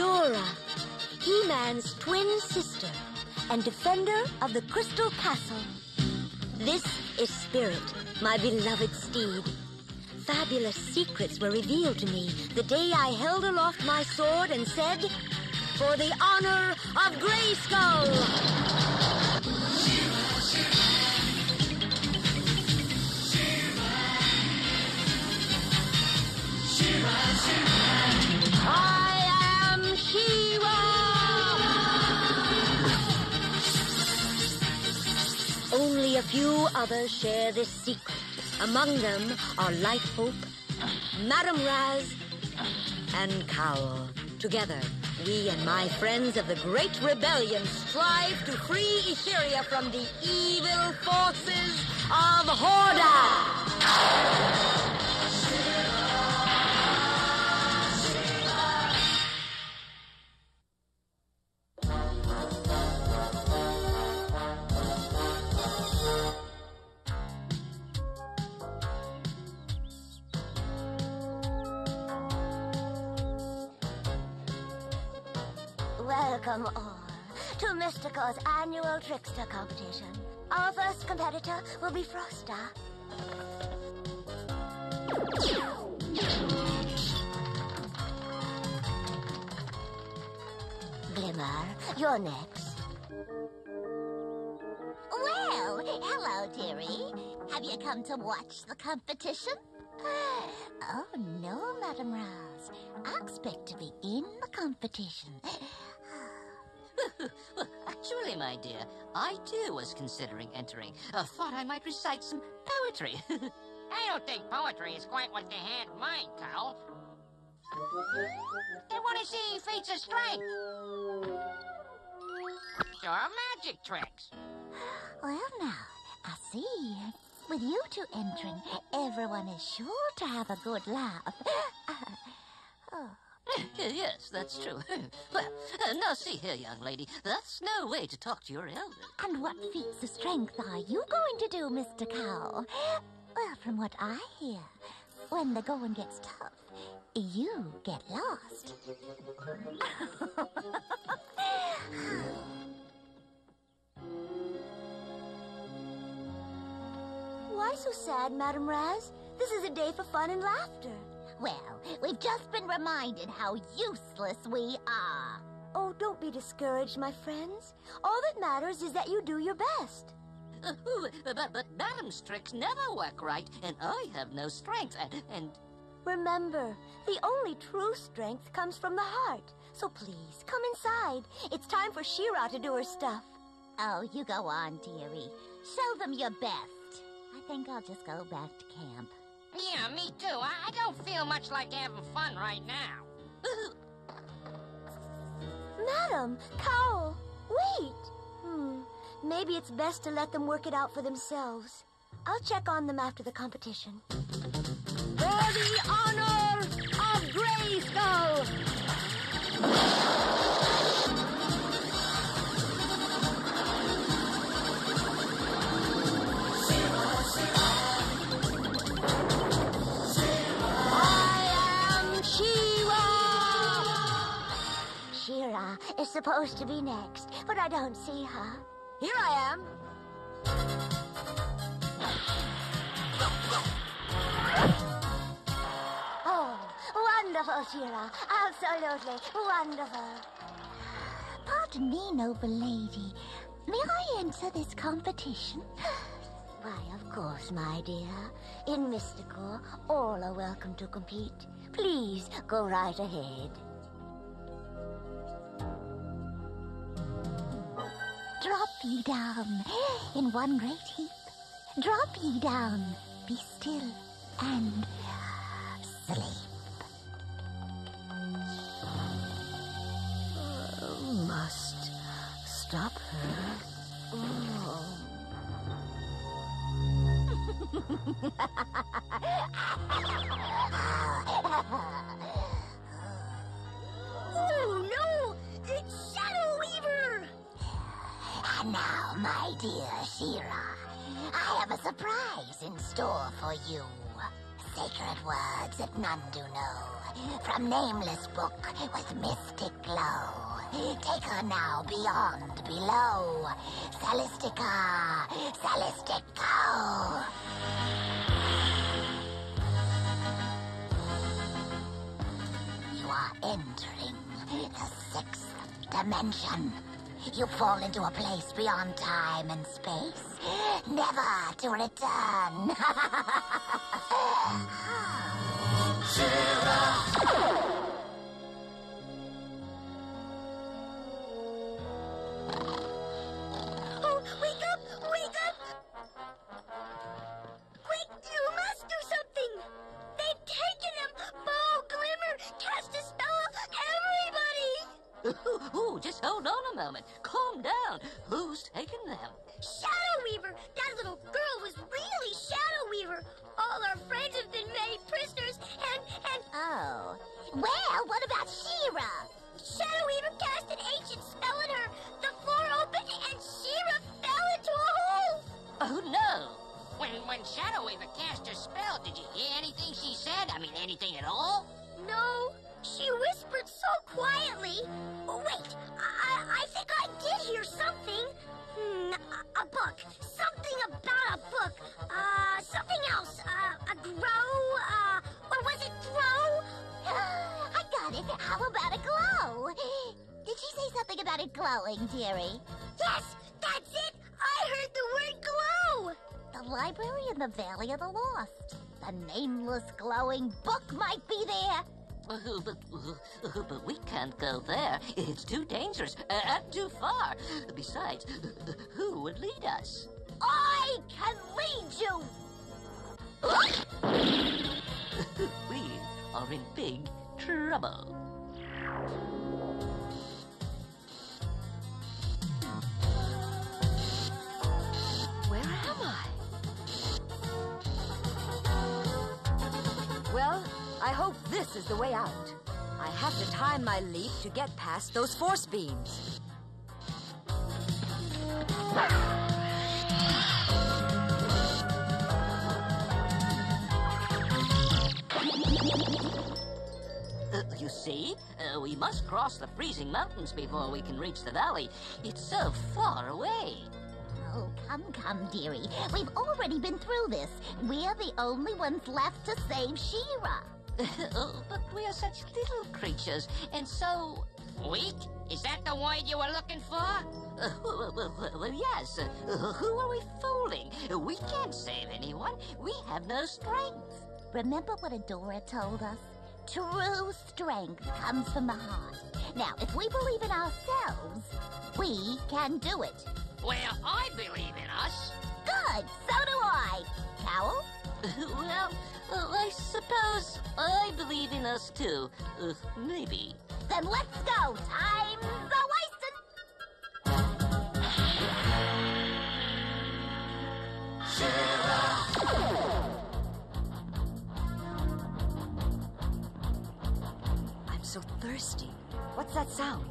Shura, He-Man's twin sister and defender of the Crystal Castle. This is Spirit, my beloved steed. Fabulous secrets were revealed to me the day I held aloft my sword and said, "For the honor of Grayskull!" I am She-Ra! Only a few others share this secret. Among them are Light Hope, Madame Raz, and Cowl. Together, we and my friends of the Great Rebellion strive to free Etheria from the evil forces of Horda! Welcome all to Mystico's annual Trickster competition. Our first competitor will be Frosta. Glimmer, you're next. Well, hello, dearie. Have you come to watch the competition? Oh, no, Madame Raz. I expect to be in the competition. Well, actually, my dear, I too was considering entering. Thought I might recite some poetry. I don't think poetry is quite what they had in mind, Cowl. They want to see feats of strength. Or magic tricks. Well, now, I see. With you two entering, everyone is sure to have a good laugh. Yes, that's true. Well, now see here, young lady. That's no way to talk to your elders. And what feats of strength are you going to do, Mr. Cowl? Well, from what I hear, when the going gets tough, you get lost. Why so sad, Madame Raz? This is a day for fun and laughter. Well, we've just been reminded how useless we are. Oh, don't be discouraged, my friends. All that matters is that you do your best. But Madame's tricks never work right, and I have no strength, and... Remember, the only true strength comes from the heart. So please, come inside. It's time for She-Ra to do her stuff. Oh, you go on, dearie. Show them your best. I think I'll just go back to camp. Yeah, me too. I don't feel much like having fun right now. Madam, Cowl, wait. Maybe it's best to let them work it out for themselves. I'll check on them after the competition. For the honor of Grayskull! She-Ra is supposed to be next, but I don't see her. Here I am. Oh, wonderful, She-Ra. Absolutely wonderful. Pardon me, noble lady. May I enter this competition? Why, of course, my dear. In Mystical, all are welcome to compete. Please, go right ahead. Drop ye down in one great heap. Drop ye down, be still, and sleep. Must stop her. Oh, no! It's Shadow Weaver! And now, my dear She-Ra, I have a surprise in store for you. sacred words that none do know, from nameless book with mystic glow. Take her now beyond, below. Celestica, Celestico. You are entering the sixth dimension. You fall into a place beyond time and space, never to return. Oh, wake up! Wake up! Quick, you must do something! They've taken him! Ball, Glimmer, cast a spell, everybody! Ooh, just hold on a moment. Calm down. Who's taking them? Shadow Weaver! That little girl was really Shadow Weaver! All our friends have been made prisoners, and... Oh. Well, what about She-Ra? Shadow Weaver cast an ancient spell on her! The floor opened, and She-Ra fell into a hole! Oh, no. When Shadow Weaver cast her spell, did you hear anything she said? I mean, anything at all? No, she whispered so quietly. Oh, wait, I think I did hear something. A book. Something about a book. Something else. A grow, or was it grow? I got it. How about a glow? Did she say something about it glowing, dearie? Yes, that's it. I heard the word glow. The library in the Valley of the Lost. The nameless glowing book might be there. But we can't go there. It's too dangerous and too far. Besides, who would lead us? I can lead you. We are in big trouble. Where am I? Well, I hope this is the way out. I have to time my leap to get past those force beams. You see, we must cross the freezing mountains before we can reach the valley. It's so far away. Oh, come, dearie. We've already been through this. We're the only ones left to save She-Ra. But we are such little creatures, and so... Weak? Is that the word you were looking for? Well, yes. Who are we fooling? We can't save anyone. We have no strength. Remember what Adora told us? True strength comes from the heart. Now, if we believe in ourselves, we can do it. Well, I believe in us. Good, so do I. Cowl? Well, I suppose I believe in us too. Maybe. Then let's go. Time's a-wasting. I'm so thirsty. What's that sound?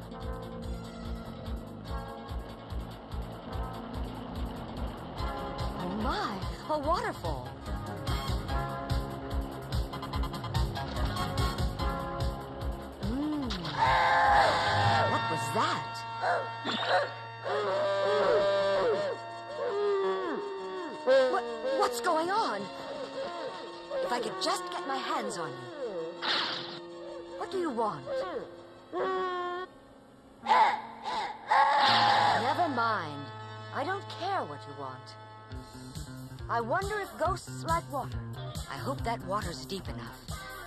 Oh my, a waterfall. What was that? What's going on? If I could just get my hands on you. What do you want? Never mind. I don't care what you want. I wonder if ghosts like water. I hope that water's deep enough.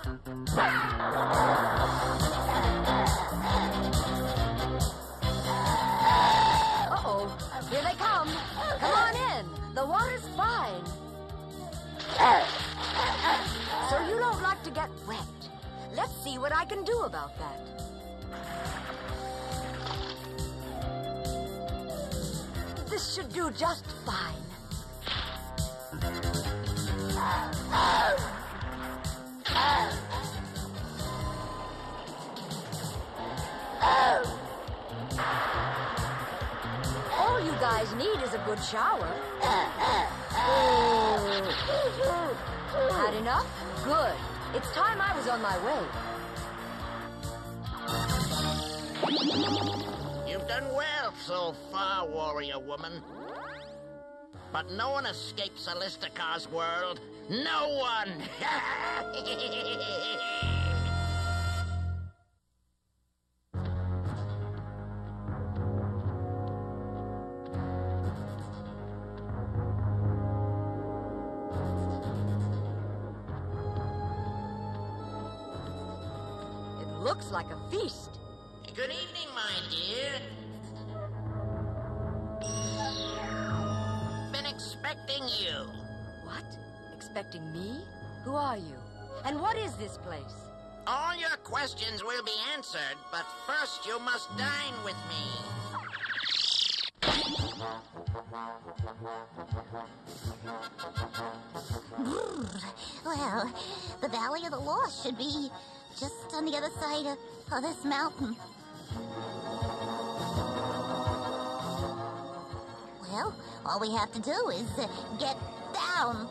Uh-oh. Here they come. Come on in. The water's fine. So you don't like to get wet. Let's see what I can do about that. This should do just fine. Oh, All you guys need is a good shower. Had enough? Good. It's time I was on my way. You've done well so far, warrior woman. But no one escapes Celestica's world. No one! It looks like a feast. Good evening, my dear. Been expecting you. What? Expecting me? Who are you? And what is this place? All your questions will be answered, but first you must dine with me. Well, the Valley of the Lost should be just on the other side of this mountain. Well, all we have to do is get down.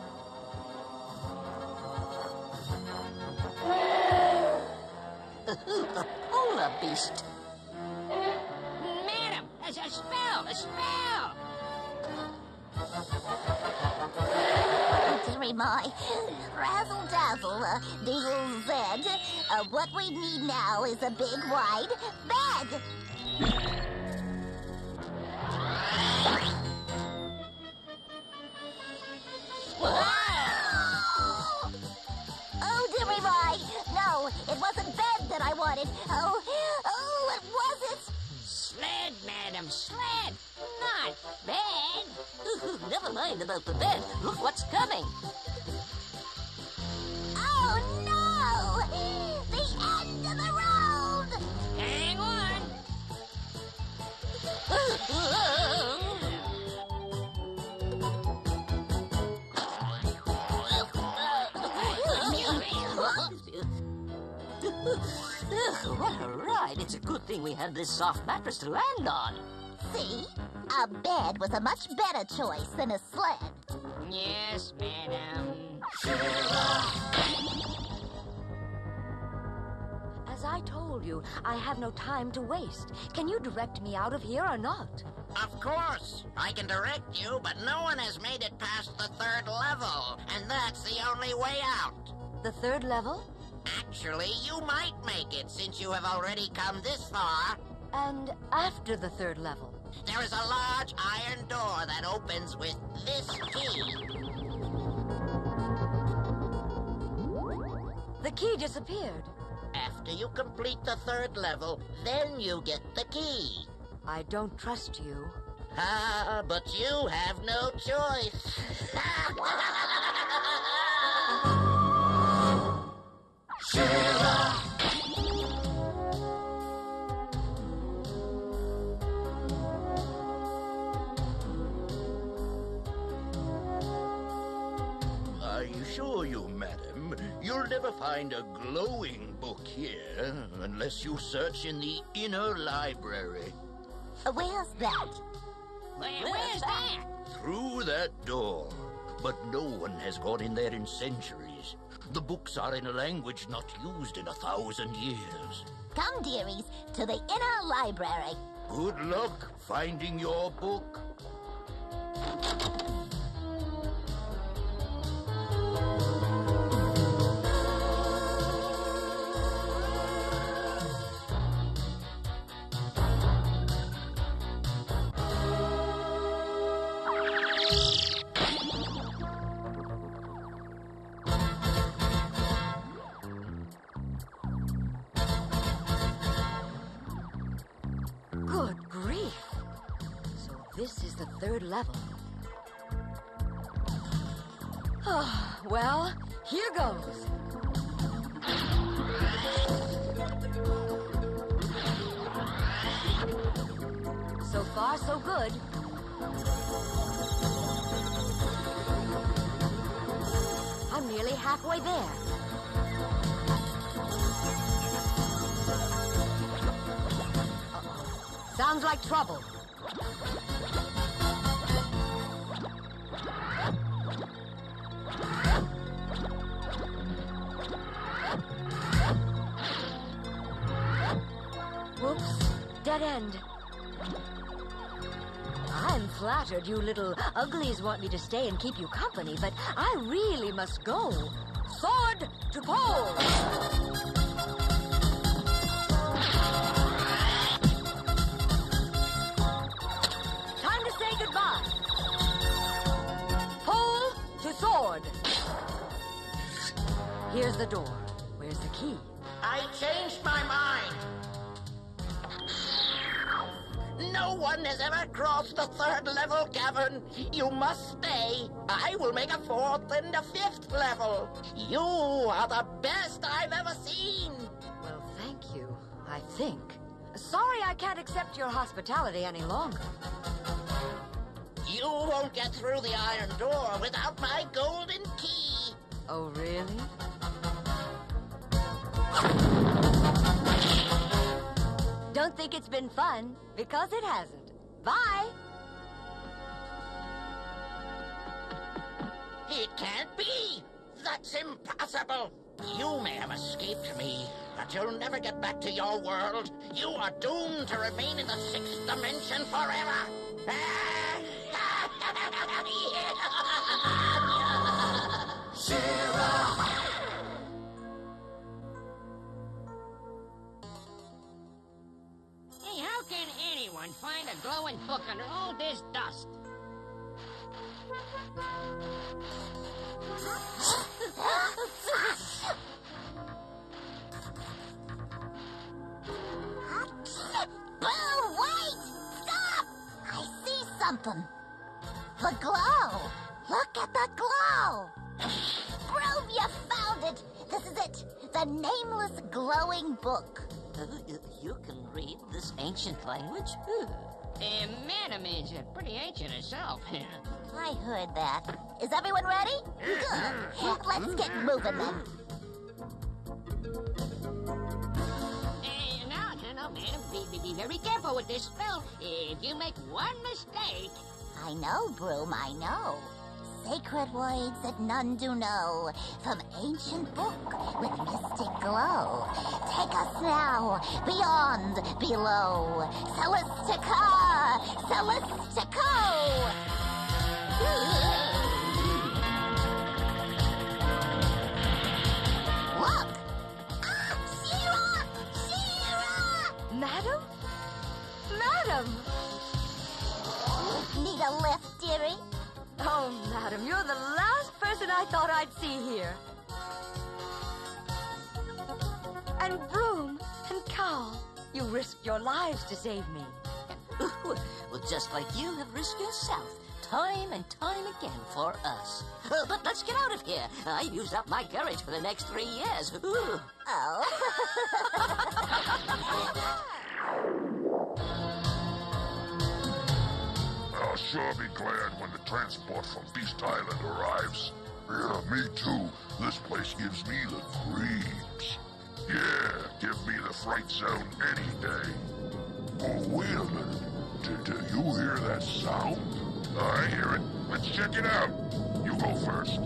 A polar beast. Madam, a spell, a spell! Dearie my, razzle dazzle, Diesel Zed. What we need now is a big wide bed. Oh, dearie my, no, it wasn't bed that I wanted. Oh, what was it? Sled, madam, sled! Not bed! Never mind about the bed. Look what's coming. Oh, no! The end of the road! Hang on! What a ride. It's a good thing we had this soft mattress to land on. See? A bed was a much better choice than a sled. Yes, madam. As I told you, I have no time to waste. Can you direct me out of here or not? Of course. I can direct you, but no one has made it past the 3rd level, and that's the only way out. The 3rd level? Actually, you might make it since you have already come this far. And after the 3rd level? There is a large iron door that opens with this key. The key disappeared. After you complete the 3rd level, then you get the key. I don't trust you. Ah, but you have no choice. I assure you, madam, you'll never find a glowing book here unless you search in the inner library. Where's that? Where's that? Through that door. But no one has gone in there in centuries. The books are in a language not used in 1,000 years. Come, dearies, to the inner library. Good luck finding your book. Good grief. So this is the 3rd level. Well, here goes. So far, so good. I'm nearly halfway there. Sounds like trouble. dead end. I'm flattered you little uglies want me to stay and keep you company, but I really must go. Sword to pole! Time to say goodbye. Pole to sword. Here's the door. Where's the key? I changed my mind. No one has ever crossed the 3rd level cavern. You must stay. I will make a 4th and a 5th level. You are the best I've ever seen. Well, thank you, I think. Sorry I can't accept your hospitality any longer. You won't get through the iron door without my golden key. Oh, really? Don't think it's been fun, because it hasn't. Bye! It can't be. That's impossible. You may have escaped me, but you'll never get back to your world. You are doomed to remain in the 6th dimension forever. Hey, how can anyone find a glowing book under all this dust? Boo, wait! Stop! I see something. The glow. Look at the glow. Broom, you found it. This is it. The nameless glowing book. You can read this ancient language? Madam is pretty ancient herself. I heard that. Is everyone ready? Good. Let's get moving then. No, madam. Be very careful with this spell. If you make one mistake... I know, Broom, I know. Sacred words that none do know. From ancient book with mystic glow. Take us now, beyond, below. Celestica! Celestico! Look! Ah! She-Ra! She-Ra! Madam? Madam! Need a lift, dearie? Oh, madam, you're the last person I thought I'd see here. And Broom and Cowl, you risked your lives to save me. Well, just like you have risked yourself, time and time again for us. But let's get out of here. I've used up my courage for the next 3 years. Ooh. Oh. I'll sure be glad when the transport from Beast Island arrives. Yeah, me too. This place gives me the creeps. Yeah, give me the fright zone any day. Oh, wait a minute. Do you hear that sound? I hear it. Let's check it out. You go first.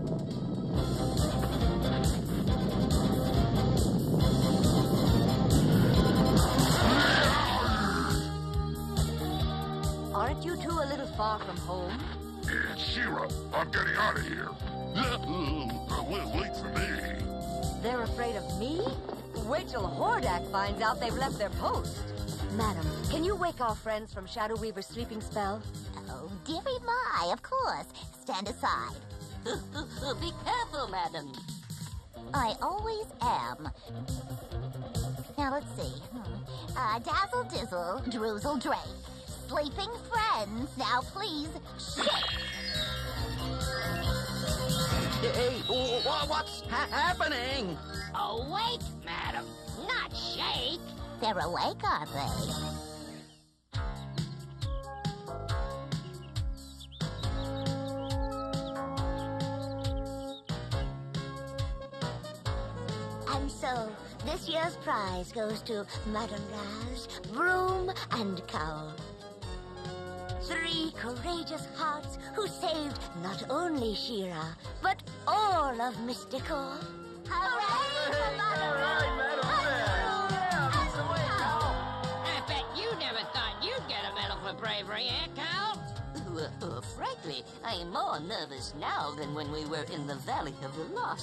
Aren't you two a little far from home? It's She-Ra. I'm getting out of here. Wait for me. They're afraid of me? Wait till Hordak finds out they've left their post. Madam, can you wake our friends from Shadow Weaver's sleeping spell? Oh, dearie my, of course. Stand aside. Be careful, madam. I always am. Now, let's see. Dazzle Dizzle, Droozle Drake. Sleeping friends, now please shake. Hey, what's happening? Awake, madam, not shake. They're awake, are they? And so, this year's prize goes to Madame Raz, Broom, and Cowl. 3 courageous hearts who saved not only She-Ra, but all of Mystical. Hooray for Madame Raz! I bet bravery, eh, Cal? Frankly, I am more nervous now than when we were in the Valley of the Lost.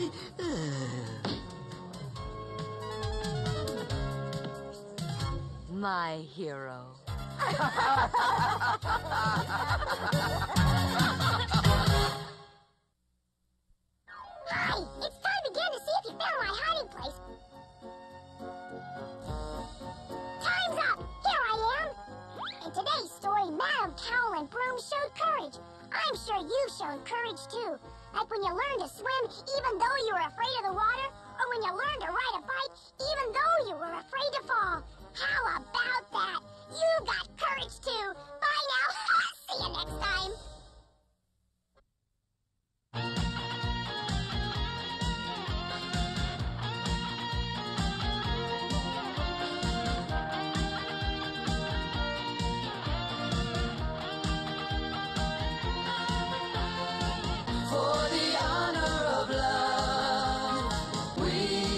My hero. Hi! It's time again to see if you found my hiding place. Time's up! Here I am! In today's story, Madam Cowl and Broom showed courage. I'm sure you've shown courage too. Like when you learned to swim even though you were afraid of the water, or when you learned to ride a bike even though you were afraid to fall. How about that? You got courage too!